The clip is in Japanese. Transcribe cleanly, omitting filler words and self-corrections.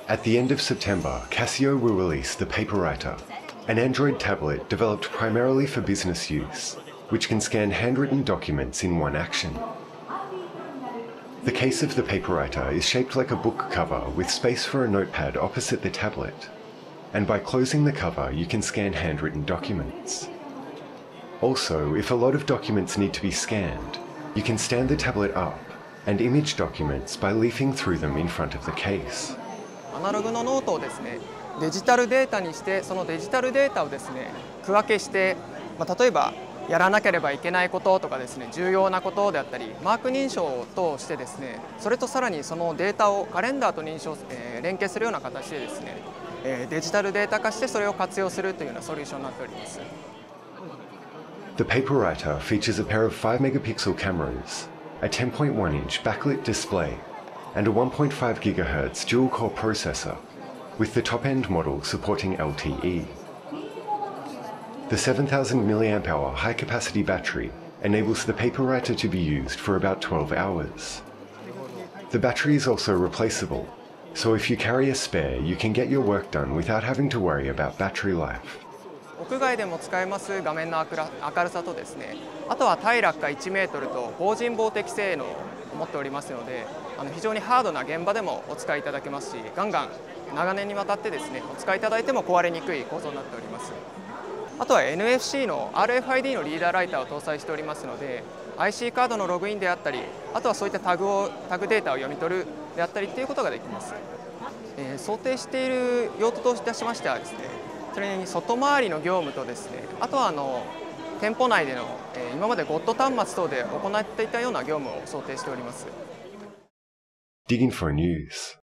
At the end of September, Casio will release the Paperwriter, an Android tablet developed primarily for business use, which can scan handwritten documents in one action. The case of the Paperwriter is shaped like a book cover with space for a notepad opposite the tablet, and by closing the cover you can scan handwritten documents. Also, if a lot of documents need to be scanned, you can stand the tablet up and image documents by leafing through them in front of the case. アナログのノートをですね、デジタルデータにして、そのデジタルデータをですね、区分けして、例えばやらなければいけないこととかですね、重要なことであったり、マーク認証を通してですね、それとさらにそのデータをカレンダーと連携するような形でですね、デジタルデータ化してそれを活用するというようなソリューションになっております。 The Paperwriter features a pair of 5-megapixel cameras, a 10.1-inch backlit display, and a 1.5 GHz dual-core processor, with the top-end model supporting LTE. The 7,000 mAh high-capacity battery enables the Paperwriter to be used for about 12 hours. The battery is also replaceable, so if you carry a spare, you can get your work done without having to worry about battery life. 屋外でも使えます画面の明るさとですね、あとは耐落下1メートルと防塵防滴性能を持っておりますので、非常にハードな現場でもお使いいただけますし、ガンガン長年にわたってですね、お使いいただいても壊れにくい構造になっております。あとは NFC の RFID のリーダーライターを搭載しておりますので、IC カードのログインであったり、あとはそういったタグデータを読み取るであったりということができます。想定している用途といたしましてはですね、それに外回りの業務とですね、あとは店舗内での今まで GOT 端末等で行っていたような業務を想定しております。 Digging for news.